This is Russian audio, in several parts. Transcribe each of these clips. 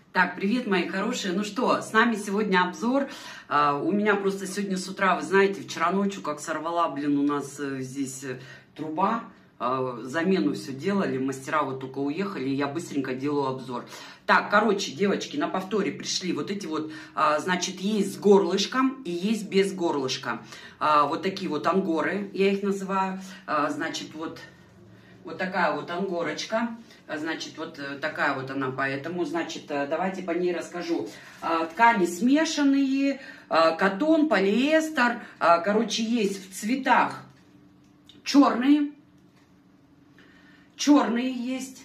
Так, привет, мои хорошие. Ну что, с нами сегодня обзор. У меня просто сегодня с утра, вы знаете, вчера ночью как сорвала, у нас здесь труба. Замену все делали, мастера вот только уехали, и я быстренько делаю обзор. Так, короче, девочки, на повторе пришли вот эти вот, значит, есть с горлышком и есть без горлышка. Вот такие вот ангоры, я их называю. Значит, вот такая вот ангорочка. Значит, вот такая вот она, поэтому, значит, давайте по ней расскажу. Ткани смешанные, катон, полиэстер, короче, есть в цветах черные есть.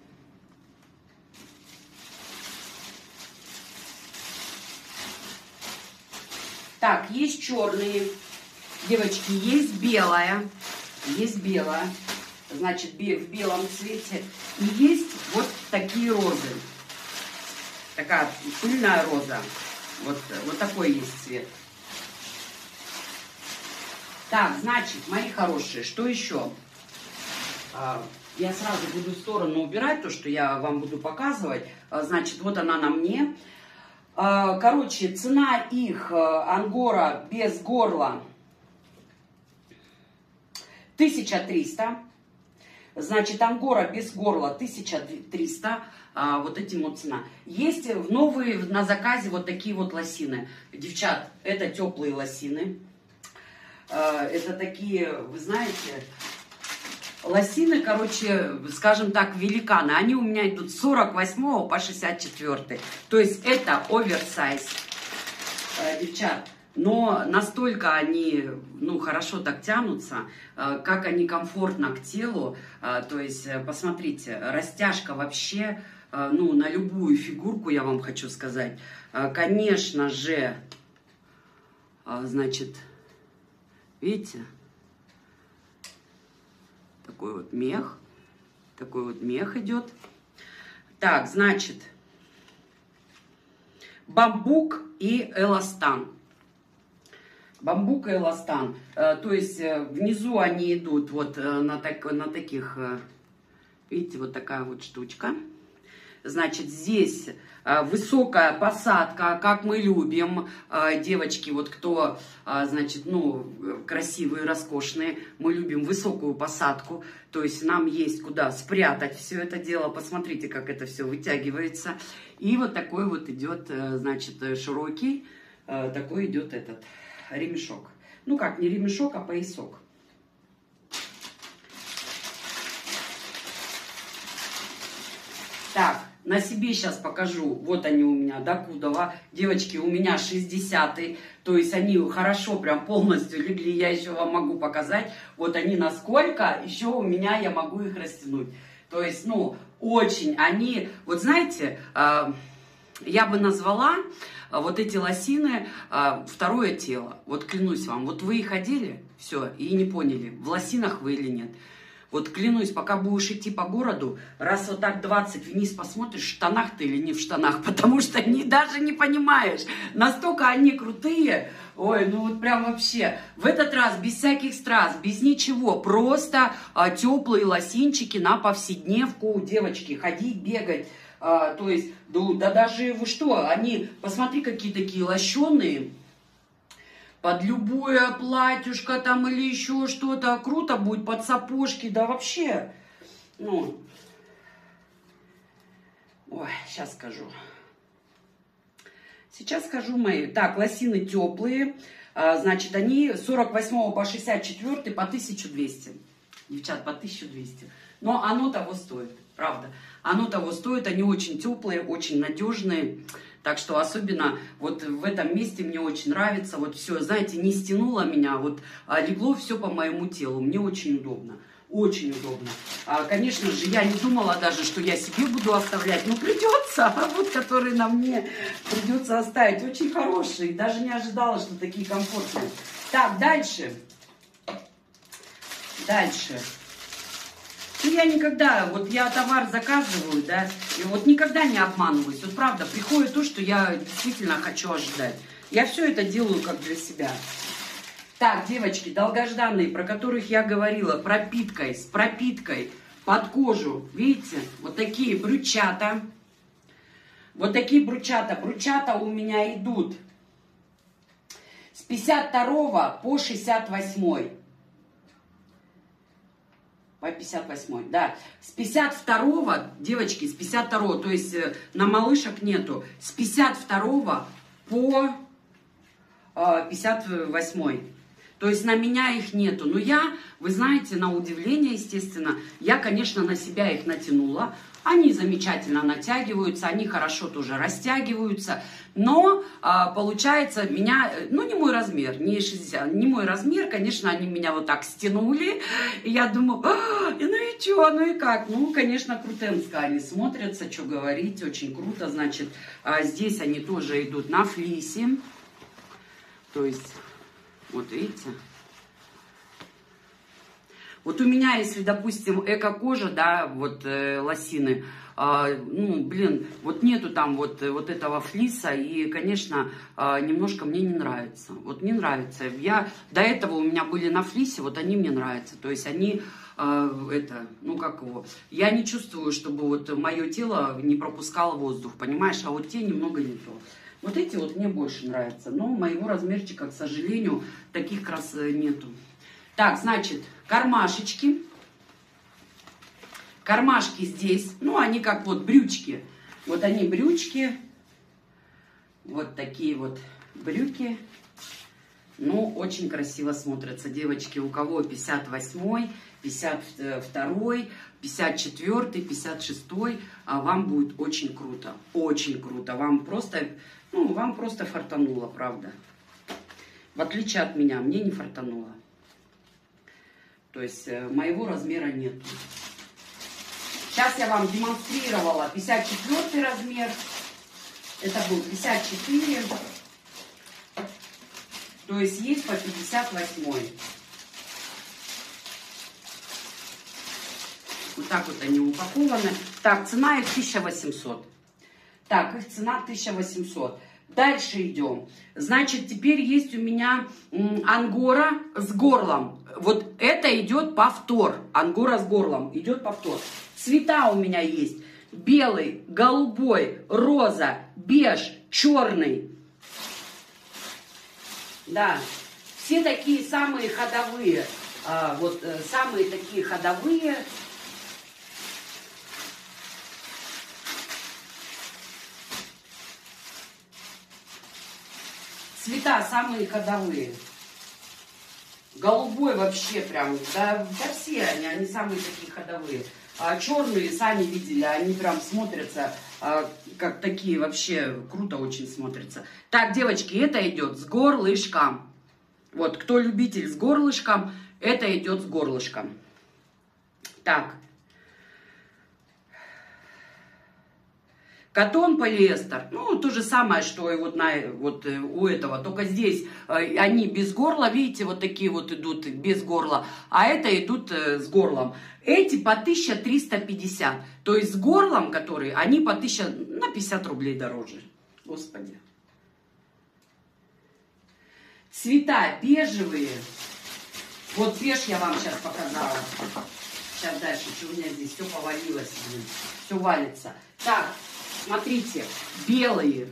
Так, есть черные, девочки, есть белая, значит, в белом цвете. И есть вот такие розы. Такая пыльная роза. Вот такой есть цвет. Так, значит, мои хорошие, что еще? Я сразу буду в сторону убирать то, что я вам буду показывать. Значит, вот она на мне. Короче, цена их ангора без горла 1300. Значит, ангора без горла 1300. Вот этим вот цена. Есть новые на заказе вот такие вот лосины. Девчат, это теплые лосины. Это такие, вы знаете, лосины, короче, скажем так, великаны. Они у меня идут с 48 по 64. То есть это оверсайз, девчат. Но настолько они, ну, хорошо так тянутся, как они комфортно к телу. То есть, посмотрите, растяжка вообще, ну, на любую фигурку, я вам хочу сказать. Конечно же, значит, видите? Такой вот мех идет. Так, значит, бамбук и эластан. Бамбук и эластан. То есть внизу они идут вот на таких, видите, вот такая вот штучка. Значит, здесь высокая посадка, как мы любим, девочки, вот кто, значит, ну, красивые, роскошные, мы любим высокую посадку, то есть нам есть куда спрятать все это дело, посмотрите, как это все вытягивается, и вот такой вот идет, значит, широкий, такой идет этот ремешок, ну как, не ремешок, а поясок. Так, на себе сейчас покажу. Вот они у меня, докудова. Девочки, у меня 60-й. То есть они хорошо прям полностью легли. Я еще вам могу показать. Вот они насколько еще у меня я могу их растянуть. То есть, ну, очень они... Вот знаете, я бы назвала вот эти лосины второе тело. Вот клянусь вам. Вот вы их одели, все, и не поняли, в лосинах вы или нет. Вот клянусь, пока будешь идти по городу, раз вот так 20 вниз посмотришь, в штанах ты или не в штанах, потому что даже не понимаешь. Настолько они крутые. Ой, ну вот прям вообще. В этот раз без всяких страз, без ничего. Просто теплые лосинчики на повседневку. Девочки, ходить, бегать. То есть, да даже вы что, они, посмотри, какие такие лощеные. Под любое платьюшко там или еще что-то. Круто будет, под сапожки, да вообще. Ну, ой, сейчас скажу. Сейчас скажу мои. Так, лосины теплые. Значит, они 48 по 64 по 1200. Девчат, по 1200. Но оно того стоит, правда. Оно того стоит, они очень теплые, очень надежные. Так что особенно вот в этом месте мне очень нравится. Вот все, знаете, не стянуло меня, вот легло все по моему телу. Мне очень удобно. Очень удобно. Конечно же, я не думала даже, что я себе буду оставлять. Но придется. А вот который на мне придется оставить. Очень хороший. Даже не ожидала, что такие комфортные. Так, дальше. Дальше. Ну, я никогда, вот я товар заказываю, да, и вот никогда не обманываюсь. Вот правда, приходит то, что я действительно хочу ожидать. Я все это делаю как для себя. Так, девочки, долгожданные, про которых я говорила, пропиткой, с пропиткой под кожу. Видите, вот такие брючата. Вот такие брючата. Брючата у меня идут с 52 по 68. По 58, да. С 52, девочки, с 52, то есть на малышек нету. С 52 по 58. То есть на меня их нету. Но я, вы знаете, на удивление, естественно, я, конечно, на себя их натянула. Они замечательно натягиваются, они хорошо тоже растягиваются. Но получается, меня, ну не мой размер, не 60, не мой размер, конечно, они меня вот так стянули. И я думаю, ну и что, ну и как? Ну, конечно, крутенско они смотрятся, что говорить, очень круто. Значит, здесь они тоже идут на флисе. То есть, вот видите. Вот у меня, если, допустим, эко-кожа, да, вот лосины, ну, блин, вот нету там вот этого флиса, и, конечно, немножко мне не нравится. Вот не нравится. Я, до этого у меня были на флисе, вот они мне нравятся. То есть они, ну, как его, я не чувствую, чтобы вот мое тело не пропускало воздух, понимаешь, а вот те немного не то. Вот эти вот мне больше нравятся, но моего размерчика, к сожалению, таких как раз нету. Так, значит, кармашечки. Кармашки здесь, ну, они как вот брючки. Вот они брючки. Вот такие вот брюки. Ну, очень красиво смотрятся, девочки. У кого 58-й, 52-й, 54-й, 56-й, вам будет очень круто. Очень круто. Вам просто, ну, вам просто фартануло, правда. В отличие от меня, мне не фартануло. То есть моего размера нет. Сейчас я вам демонстрировала 54 размер. Это был 54. То есть есть по 58. Вот так вот они упакованы. Так, цена их 1800. Так, их цена 1800. Дальше идем. Значит, теперь есть у меня ангора с горлом. Вот это идет повтор. Ангора с горлом идет повтор. Цвета у меня есть. Белый, голубой, роза, беж, черный. Да. Все такие самые ходовые. Вот самые такие ходовые. Цвета самые ходовые. Голубой вообще прям, да все они самые такие ходовые. А черные, сами видели, они прям смотрятся, как такие вообще круто очень смотрятся. Так, девочки, это идет с горлышком. Вот, кто любитель с горлышком, это идет с горлышком. Так. Катон, полиэстер, ну, то же самое, что и вот, у этого, только здесь они без горла, видите, вот такие вот идут без горла, а это идут с горлом. Эти по 1350, то есть с горлом, которые, они по 50 рублей дороже. Господи. Цвета бежевые, вот беж я вам сейчас показала. Сейчас дальше, что у меня здесь все повалилось, все валится. Так. Смотрите, белые,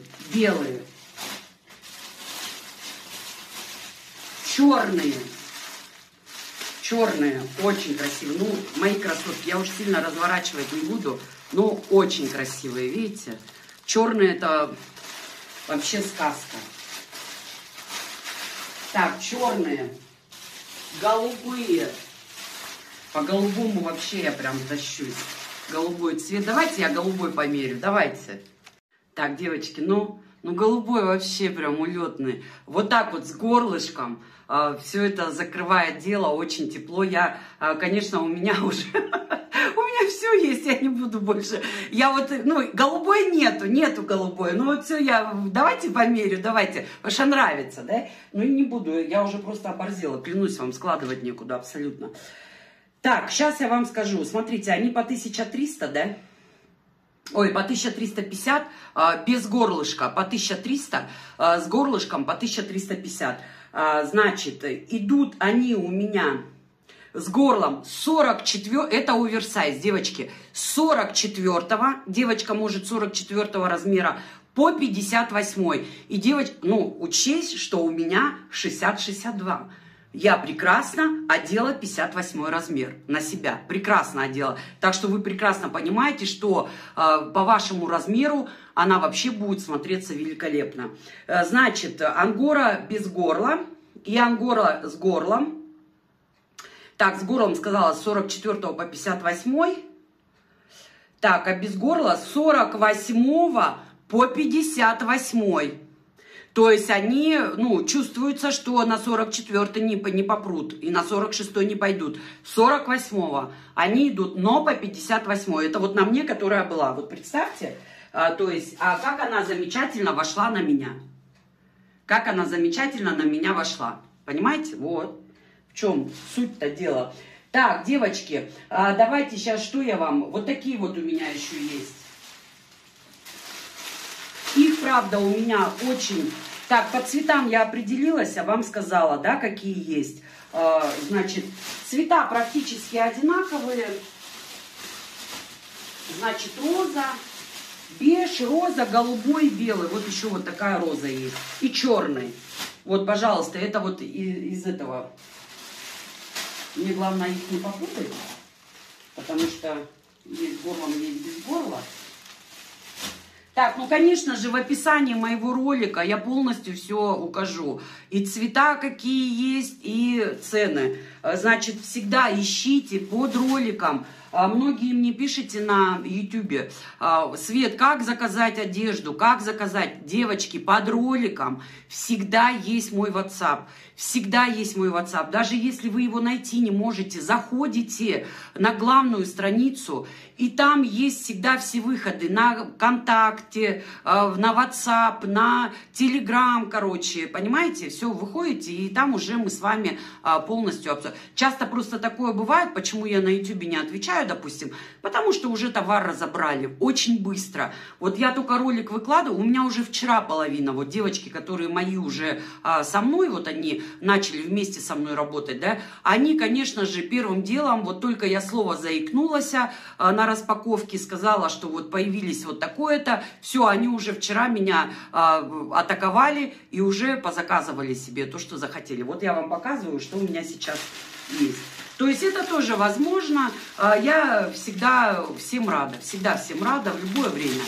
черные, очень красивые. Ну, мои красотки, я уж сильно разворачивать не буду, но очень красивые, видите? Черные это вообще сказка. Так, черные, голубые. По голубому вообще я прям тащусь. Голубой цвет. Давайте я голубой померю. Давайте. Так, девочки, ну голубой вообще прям улетный. Вот так вот с горлышком. Все это закрывает дело. Очень тепло. Я, конечно, у меня уже... У меня все есть. Я не буду больше... Я вот... Ну, голубой нету голубой. Ну, вот все я... Давайте померю, давайте. Потому что нравится, да? Ну, и не буду. Я уже просто оборзела. Клянусь вам, складывать некуда абсолютно. Так, сейчас я вам скажу. Смотрите, они по 1300, да? Ой, по 1350 без горлышка, по 1300, с горлышком по 1350. Значит, идут они у меня с горлом 44, это оверсайз, девочки, 44-го, девочка может 44-го размера по 58-й. И девочка, ну, учесть, что у меня 60-62. Я прекрасно одела 58 размер на себя, прекрасно одела. Так что вы прекрасно понимаете, что по вашему размеру она вообще будет смотреться великолепно. Значит, ангора без горла и ангора с горлом. Так, с горлом сказала с 44 по 58. Так, а без горла с 48 по 58. То есть они, ну, чувствуется, что на 44-й не попрут и на 46-й не пойдут. 48-го они идут, но по 58-й. Это вот на мне, которая была. Вот представьте, то есть, как она замечательно вошла на меня. Как она замечательно на меня вошла. Понимаете? Вот. В чем суть-то дела. Так, девочки, давайте сейчас, что я вам... Вот такие вот у меня еще есть. Их, правда, у меня очень... Так, по цветам я определилась, а вам сказала, да, какие есть. Значит, цвета практически одинаковые. Значит, роза, беж, роза, голубой, белый. Вот еще вот такая роза есть. И черный. Вот, пожалуйста, это вот из этого. Мне главное их не попутать, потому что есть горлом, есть без горла. Так, ну, конечно же, в описании моего ролика я полностью все укажу. И цвета какие есть, и цены. Значит, всегда ищите под роликом. Многие мне пишите на YouTube: Свет, как заказать одежду, как заказать? Девочки, под роликом всегда есть мой WhatsApp. Всегда есть мой WhatsApp. Даже если вы его найти не можете, заходите на главную страницу, и там есть всегда все выходы на ВКонтакте, на WhatsApp, на Telegram, короче, понимаете? Все, выходите, и там уже мы с вами полностью обсуждаем. Часто просто такое бывает, почему я на YouTube не отвечаю, допустим, потому что уже товар разобрали очень быстро. Вот я только ролик выкладываю, у меня уже вчера половина, вот девочки, которые мои уже со мной, вот они начали вместе со мной работать, да, они, конечно же, первым делом, вот только я слово заикнулась на распаковке, сказала, что вот появились вот такое-то, все, они уже вчера меня атаковали и уже позаказывали себе то, что захотели. Вот я вам показываю, что у меня сейчас есть. То есть это тоже возможно. Я всегда всем рада, в любое время.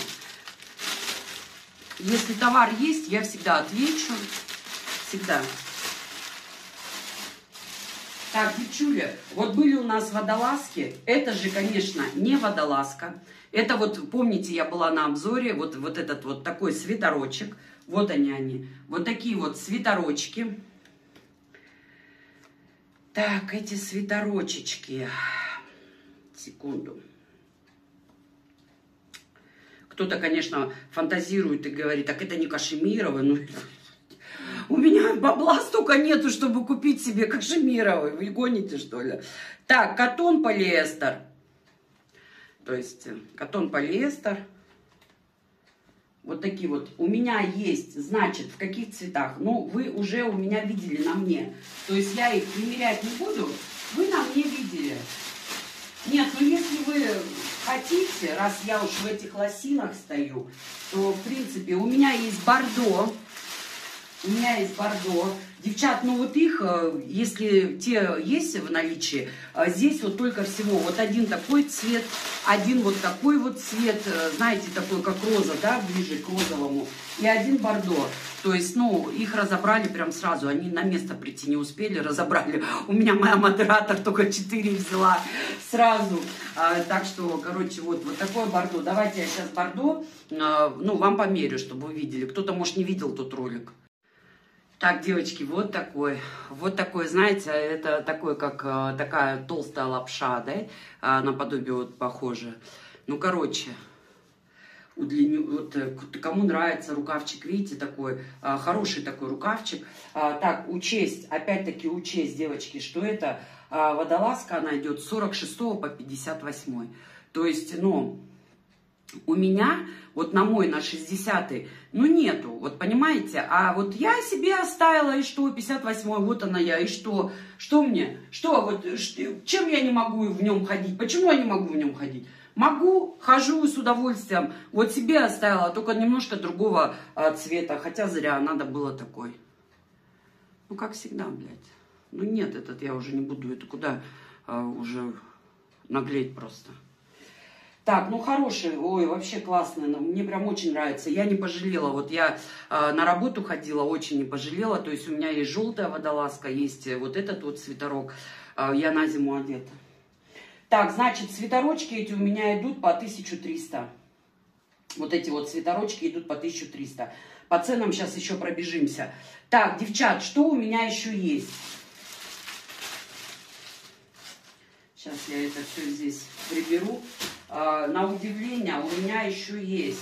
Если товар есть, я всегда отвечу, всегда. Так, девчули, вот были у нас водолазки. Это же, конечно, не водолазка. Это вот, помните, я была на обзоре, вот этот вот такой свитерочек. Вот они. Вот такие вот свитерочки. Так, эти свитерочечки. Секунду. Кто-то, конечно, фантазирует и говорит: так это не кашемировый. Ну, у меня бабла столько нету, чтобы купить себе кашемировый. Вы гоните, что ли? Так, катон-полиэстер. То есть катон-полиэстер. Вот такие вот. У меня есть, значит, в каких цветах. Ну, вы уже у меня видели на мне. То есть я их примерять не буду. Вы на мне видели. Нет, ну если вы хотите, раз я уж в этих лосинах стою, то, в принципе, у меня есть бордо. Девчат, ну вот их, если те есть в наличии, здесь вот только всего вот один такой цвет, один вот такой вот цвет, знаете, такой как роза, да, ближе к розовому, и один бордо. То есть, ну, их разобрали прям сразу, они на место прийти не успели, разобрали. У меня моя модератор только 4 взяла сразу. Так что, короче, вот такое бордо. Давайте я сейчас бордо, ну, вам померю, чтобы вы видели. Кто-то, может, не видел тот ролик. Так, девочки, вот такой, знаете, это такой, как такая толстая лапша, да, наподобие вот похоже. Ну, короче, вот, кому нравится рукавчик, видите, такой, хороший такой рукавчик. Так, опять-таки учесть, девочки, что это водолазка, она идет с 46 по 58. То есть, ну, у меня, вот на мой, на 60-й, ну нету, вот понимаете, а вот я себе оставила, и что, 58-й, вот она я, и что мне, что, вот, чем я не могу в нем ходить, почему я не могу в нем ходить? Могу, хожу с удовольствием, вот себе оставила, только немножко другого цвета, хотя зря, надо было такой. Ну, как всегда, блядь. Ну, нет, этот я уже не буду, это куда уже наглеть просто. Так, ну хороший, ой, вообще классный, мне прям очень нравится. Я не пожалела, вот я на работу ходила, очень не пожалела. То есть у меня есть желтая водолазка, есть вот этот вот свитерок, я на зиму одета. Так, значит, свитерочки эти у меня идут по 1300. Вот эти вот свитерочки идут по 1300. По ценам сейчас еще пробежимся. Так, девчат, что у меня еще есть? Сейчас я это все здесь приберу. На удивление у меня еще есть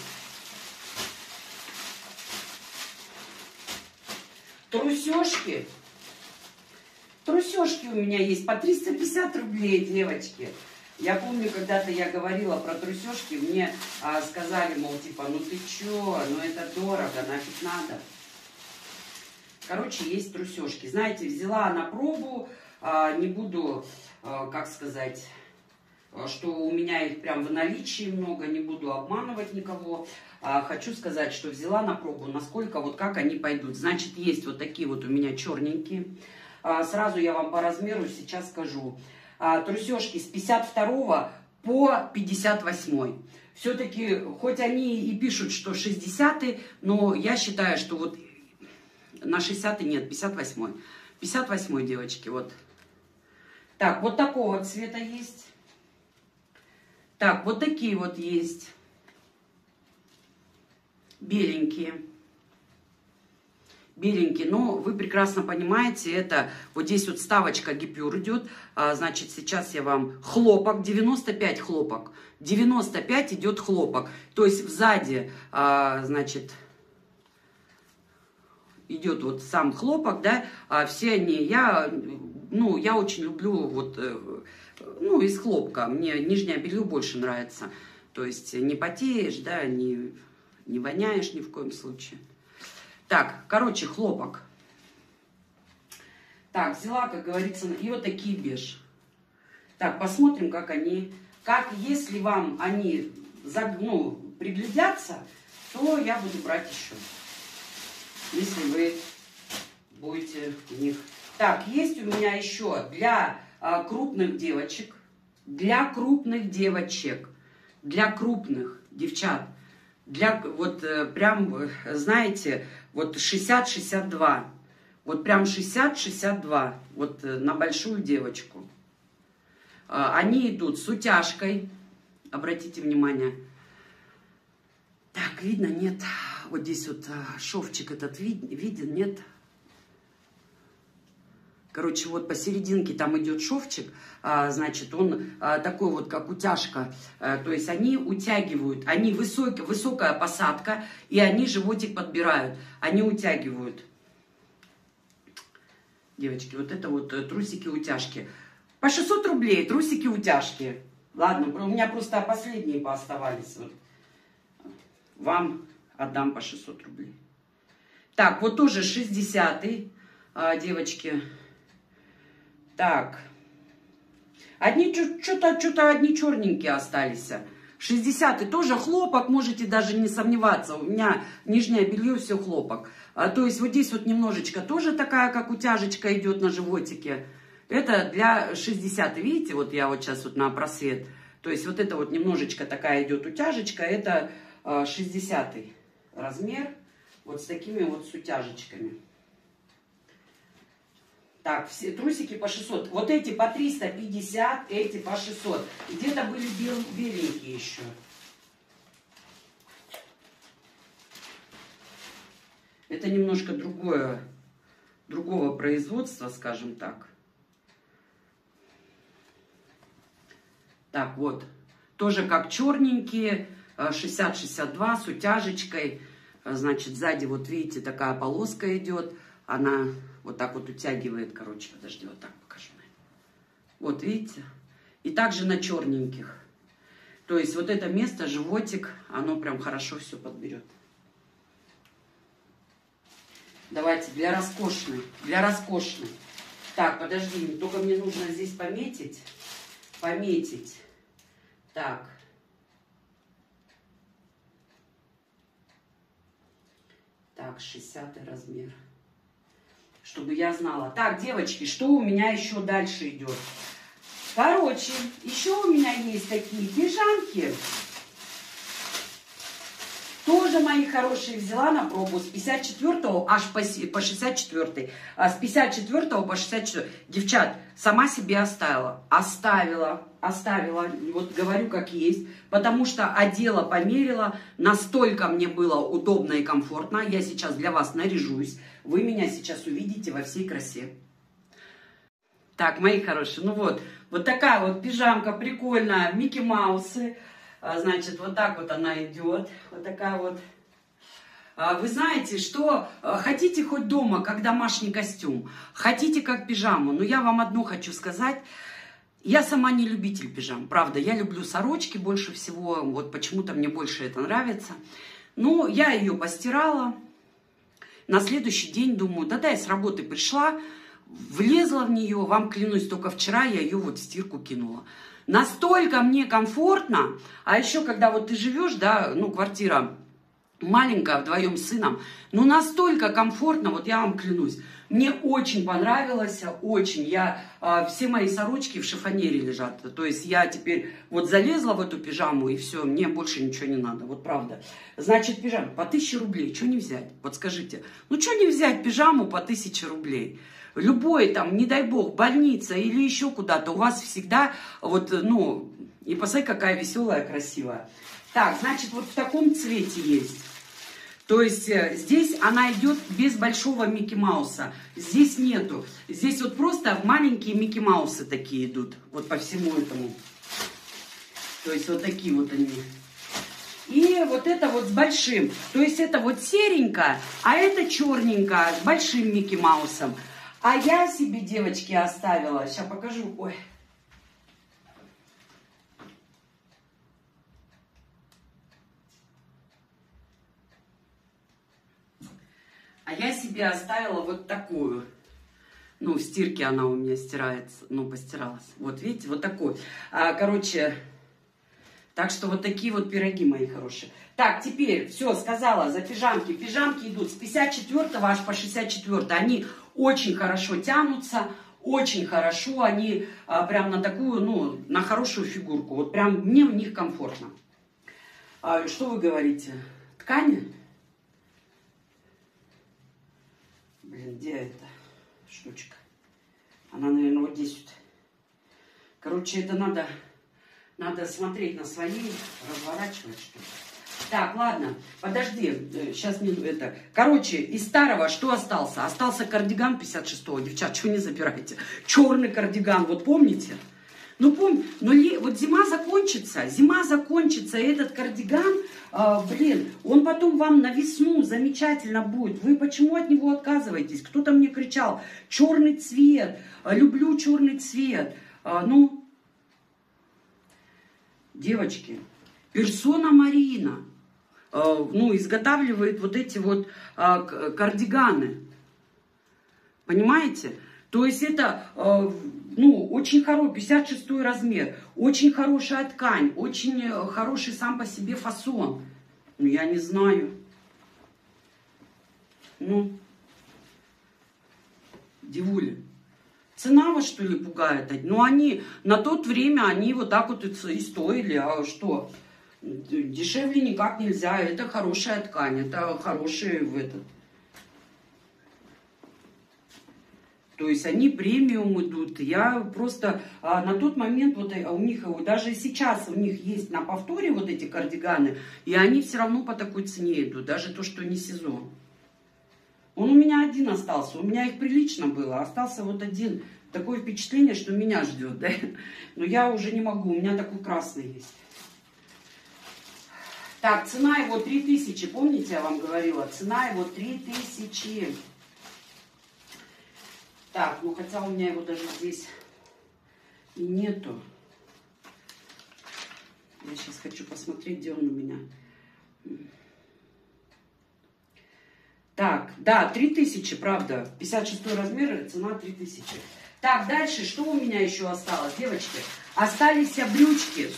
трусёшки. Трусёшки у меня есть по 350 рублей, девочки. Я помню, когда-то я говорила про трусёшки, мне сказали, мол, типа, ну ты чё, ну это дорого, нафиг надо. Короче, есть трусёшки. Знаете, взяла на пробу, не буду, как сказать, что у меня их прям в наличии много, не буду обманывать никого. Хочу сказать, что взяла на пробу, насколько, вот как они пойдут. Значит, есть вот такие вот у меня черненькие. Сразу я вам по размеру сейчас скажу. Трусёшки с 52 по 58. Все-таки, хоть они и пишут, что 60, но я считаю, что вот на 60 нет, 58. 58, девочки, вот. Так, вот такого цвета есть. Так, вот такие вот есть. Беленькие. Беленькие, но вы прекрасно понимаете, это вот здесь вот вставочка гипюр идет. Значит, сейчас я вам хлопок, 95 хлопок. 95 идет хлопок. То есть сзади, значит, идет вот сам хлопок, да, все они, я очень люблю вот, ну, из хлопка, мне нижнее белье больше нравится, то есть не потеешь, да, не воняешь ни в коем случае. Так, короче, хлопок. Так, взяла, как говорится, и вот такие беж. Так, посмотрим, как они, если вам они, приглядятся, то я буду брать еще. Если вы будете в них. Так, есть у меня еще для крупных девочек, для крупных девчат, для вот прям, знаете, вот 60-62, вот прям 60-62, вот на большую девочку. Они идут с утяжкой, обратите внимание. Так, видно, нет? Вот здесь вот шовчик этот виден, нет? Короче, вот посерединке там идет шовчик, значит, он такой вот, как утяжка. То есть они утягивают, они высокая посадка, и они животик подбирают, они утягивают. Девочки, вот это вот трусики-утяжки. По 600 рублей трусики-утяжки. Ладно, у меня просто последние пооставались. Вот. Вам отдам по 600 рублей. Так, вот тоже 60-й, девочки. Так. Одни что-то одни черненькие остались. 60-й тоже хлопок, можете даже не сомневаться. У меня нижнее белье все хлопок. То есть вот здесь вот немножечко тоже такая, как утяжечка идет на животике. Это для 60, видите, вот я вот сейчас вот на просвет. То есть вот это вот немножечко такая идет утяжечка, это 60 размер, вот с такими вот с утяжечками. Так, все трусики по 600. Вот эти по 350, эти по 600. Где-то были беленькие еще. Это немножко другого производства, скажем так. Так, вот. Тоже как черненькие, 60-62 с утяжечкой. Значит, сзади вот видите, такая полоска идет. Она вот так вот утягивает, короче, подожди, вот так покажу. Вот видите? И также на черненьких. То есть вот это место, животик, оно прям хорошо все подберет. Давайте, для роскошной, для роскошной. Так, подожди, только мне нужно здесь пометить. Пометить. Так. Так, 60 размер. Чтобы я знала. Так, девочки, что у меня еще дальше идет? Короче, еще у меня есть такие пижамки. Тоже, мои хорошие, взяла на пробу с 54 аж по 64. С 54 по 64. Девчат, сама себе оставила. Оставила. Вот говорю, как есть. Потому что одела, померила. Настолько мне было удобно и комфортно. Я сейчас для вас наряжусь. Вы меня сейчас увидите во всей красе. Так, мои хорошие, ну вот такая вот пижамка прикольная, Микки Маусы. Значит, вот так вот она идет. Вот такая вот. Вы знаете, что хотите хоть дома, как домашний костюм, хотите как пижаму. Но я вам одно хочу сказать. Я сама не любитель пижам, правда. Я люблю сорочки больше всего. Вот почему-то мне больше это нравится. Ну, я ее постирала. На следующий день думаю, да-да, я с работы пришла, влезла в нее. Вам клянусь, только вчера я ее вот в стирку кинула. Настолько мне комфортно, а еще когда вот ты живешь, да, ну, квартира маленькая, вдвоем с сыном, ну, настолько комфортно, вот я вам клянусь, мне очень понравилось, очень, все мои сорочки в шифонере лежат, то есть я теперь вот залезла в эту пижаму и все, мне больше ничего не надо, вот правда. Значит, пижама по 1000 рублей, что не взять, вот скажите, ну, что не взять пижаму по 1000 рублей? Любой там, не дай бог, больница или еще куда-то, у вас всегда вот, ну, и посмотри, какая веселая, красивая. Так, значит, вот в таком цвете есть. То есть здесь она идет без большого Микки Мауса. Здесь нету. Здесь вот просто маленькие Микки Маусы такие идут. Вот по всему этому. То есть вот такие вот они. И вот это вот с большим. То есть это вот серенькая, а это черненькая с большим Микки Маусом. А я себе, девочки, оставила. Сейчас покажу. Ой. А я себе оставила вот такую. Ну, в стирке она у меня стирается. Ну, постиралась. Вот, видите, вот такой. Короче, так что вот такие вот пироги, мои хорошие. Так, теперь, все, сказала за пижамки. Пижамки идут с 54 аж по 64. Они очень хорошо тянутся, очень хорошо. Они прям на такую, ну, на хорошую фигурку. Вот прям мне в них комфортно. Что вы говорите? Ткани? Блин, где эта штучка? Она, наверное, вот здесь вот. Короче, это надо смотреть на свои, разворачивать что-то. Так, ладно, подожди, сейчас мне это... Короче, из старого что остался? Остался кардиган 56-го, девчат, чего не забирайте? Черный кардиган, вот помните? Ну, вот зима закончится, и этот кардиган, блин, он потом вам на весну замечательно будет. Вы почему от него отказываетесь? Кто-то мне кричал, черный цвет, люблю черный цвет. Ну, девочки, Персона Марина, ну, изготавливает вот эти вот кардиганы. Понимаете? То есть это, ну, очень хороший, 56 размер, очень хорошая ткань, очень хороший сам по себе фасон. Ну, я не знаю. Ну, девуля, цена вас, что ли, пугает? Ну, они, на то время, они вот так вот и стоили, а что? Дешевле никак нельзя, это хорошая ткань, это хорошие в этот... То есть они премиум идут. Я просто на тот момент, вот у них, даже сейчас у них есть на повторе вот эти кардиганы, и они все равно по такой цене идут, даже то, что не сезон. Он у меня один остался, у меня их прилично было, остался вот один. Такое впечатление, что меня ждет, да? Но я уже не могу, у меня такой красный есть. Так, цена его 3000, помните, я вам говорила? Цена его 3000. Так, ну хотя у меня его даже здесь и нету. Я сейчас хочу посмотреть, где он у меня. Так, да, 3000, правда. 56 размер, цена 3000. Так, дальше, что у меня еще осталось, девочки? Остались брючки,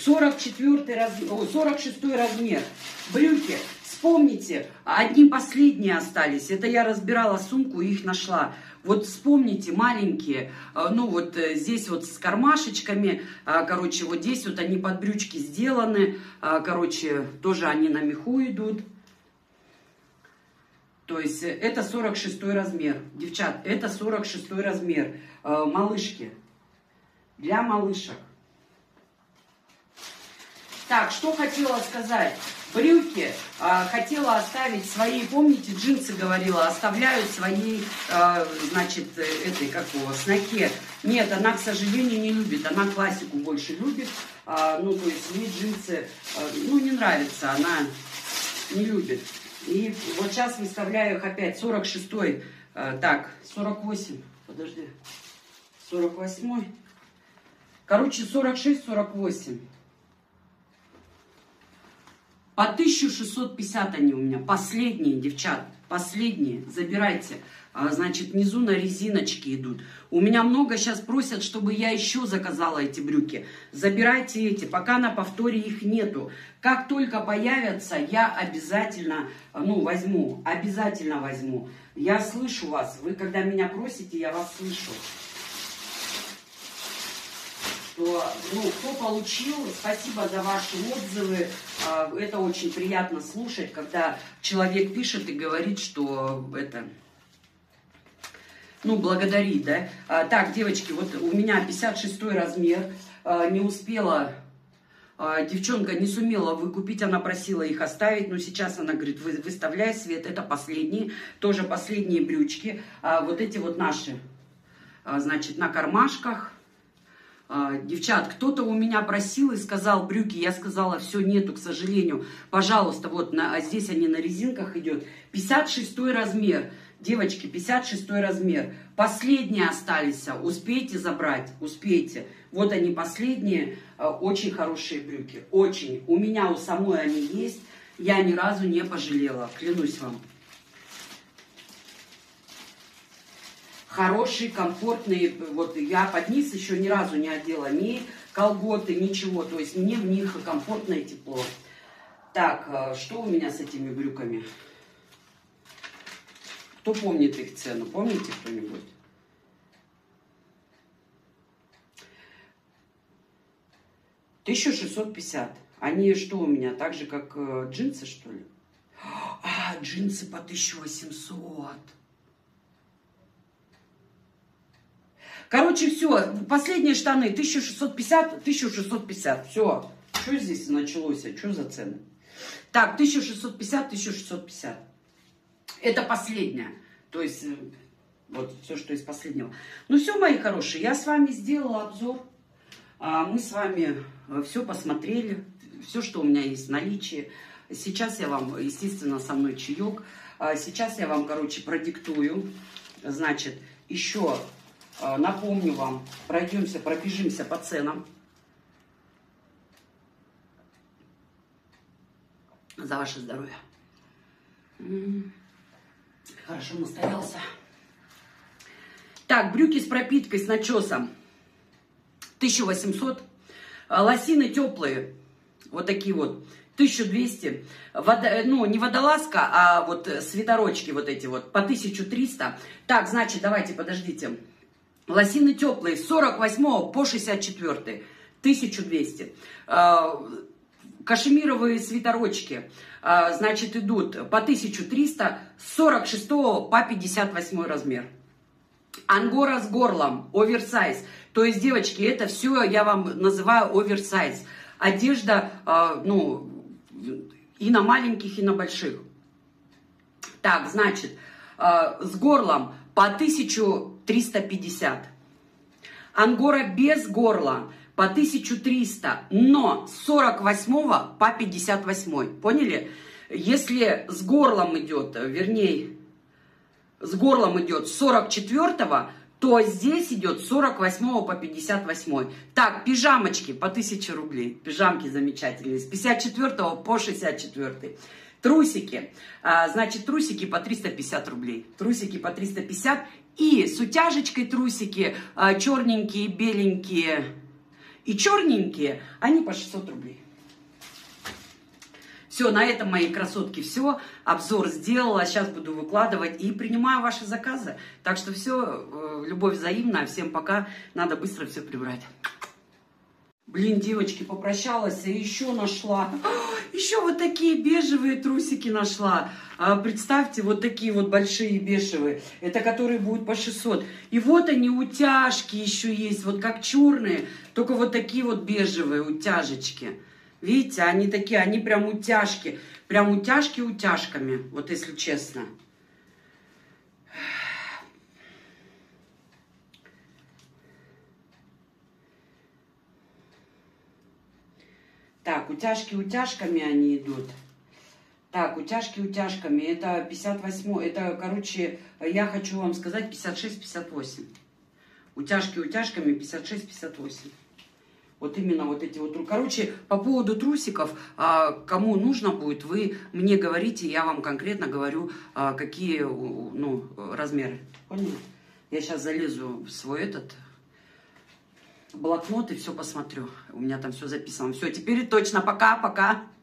46 размер. Брюки, вспомните, одни последние остались. Это я разбирала сумку, их нашла. Вот вспомните, маленькие, ну вот здесь вот с кармашечками, короче, вот здесь вот они под брючки сделаны. Короче, тоже они на меху идут. То есть это 46 размер. Девчат, это 46 размер. Малышки. Для малышек. Так, что хотела сказать. Брюки хотела оставить свои, помните, джинсы говорила, оставляют своей, значит, этой, как его, сноке. Нет, она, к сожалению, не любит. Она классику больше любит. Ну, то есть ей джинсы, ну, не нравится. Она не любит. И вот сейчас выставляю их опять. 46-й. Так, 48. Подожди. 48-й. Короче, 46-48. По 1650 они у меня. Последние, девчат. Последние. Забирайте. Значит, внизу на резиночке идут. У меня много сейчас просят, чтобы я еще заказала эти брюки. Забирайте эти, пока на повторе их нету. Как только появятся, я обязательно, ну, возьму. Обязательно возьму. Я слышу вас. Вы, когда меня просите, я вас слышу. Что, ну, кто получил, спасибо за ваши отзывы. Это очень приятно слушать, когда человек пишет и говорит, что это... Ну, благодарит, да. Так, девочки, вот у меня 56 размер. Не успела, девчонка не сумела выкупить, она просила их оставить. Но сейчас она говорит, выставляй, Свет, это последние. Тоже последние брючки. Вот эти вот наши, значит, на кармашках. Девчат, кто-то у меня просил и сказал брюки. Я сказала, все, нету, к сожалению. Пожалуйста, вот здесь они на резинках идет. 56 размер. Девочки, 56 размер. Последние остались. Успейте забрать, успейте. Вот они последние. Очень хорошие брюки. Очень. У меня у самой они есть. Я ни разу не пожалела. Клянусь вам. Хорошие, комфортные. Вот я под низ еще ни разу не одела ни колготы, ничего. То есть мне в них комфортно и тепло. Так, что у меня с этими брюками? Кто помнит их цену? Помните кто-нибудь? $1650. Они что у меня? Так же, как джинсы, что ли? Джинсы по 1800. Короче, все. Последние штаны 1650, 1650. Все. Что здесь началось? Что за цены? Так, 1650, 1650. Это последняя. То есть, вот все, что из последнего. Ну все, мои хорошие, я с вами сделала обзор. Мы с вами все посмотрели. Все, что у меня есть в наличии. Сейчас я вам, естественно, со мной чаек. Сейчас я вам, короче, продиктую. Значит, еще напомню вам, пройдемся, пробежимся по ценам. За ваше здоровье. Хорошо настоялся. Так, брюки с пропиткой, с начесом. 1800. Лосины теплые. Вот такие вот. 1200. Ну, не водолазка, а вот свитерочки вот эти вот. По 1300. Так, значит, давайте, подождите. Лосины теплые. С 48 по 64. 1200. Кашемировые свитерочки, значит, идут по 1300, с 46 по 58 размер. Ангора с горлом, оверсайз. То есть, девочки, это все я вам называю оверсайз. Одежда, ну, и на маленьких, и на больших. Так, значит, с горлом по 1350. Ангора без горла по 1300, но с 48 по 58. Поняли? Если с горлом идет, вернее, с горлом идет с 44, то здесь идет с 48 по 58. Так, пижамочки по 1000 рублей. Пижамки замечательные. С 54 по 64. Трусики. Значит, трусики по 350 рублей. Трусики по 350. И с утяжечкой трусики, черненькие, беленькие и черненькие, они по 600 рублей. Все, на этом, мои красотки, все. Обзор сделала, сейчас буду выкладывать и принимаю ваши заказы. Так что все, любовь взаимная. Всем пока. Надо быстро все прибрать. Блин, девочки, попрощалась и еще нашла. Еще вот такие бежевые трусики нашла. Представьте, вот такие вот большие бежевые. Это которые будут по 600. И вот они, утяжки еще есть. Вот как черные, только вот такие вот бежевые утяжечки. Видите, они такие, они прям утяжки. Прям утяжки утяжками, вот если честно. Так, утяжки утяжками они идут. Так, утяжки утяжками. Это 58. Это, короче, я хочу вам сказать 56-58. Утяжки утяжками 56-58. Вот именно вот эти вот. Короче, по поводу трусиков, кому нужно будет, вы мне говорите, я вам конкретно говорю, какие, ну, размеры. Поняли? Я сейчас залезу в свой этот блокнот и все посмотрю. У меня там все записано. Все, теперь точно. Пока-пока.